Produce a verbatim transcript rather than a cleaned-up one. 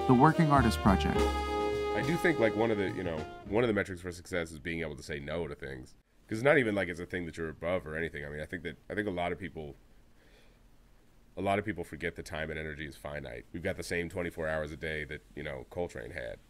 The Working Artist Project. I do think like one of the, you know, one of the metrics for success is being able to say no to things. Because it's not even like it's a thing that you're above or anything. I mean, I think that, I think a lot of people, a lot of people forget that time and energy is finite. We've got the same twenty-four hours a day that, you know, Coltrane had.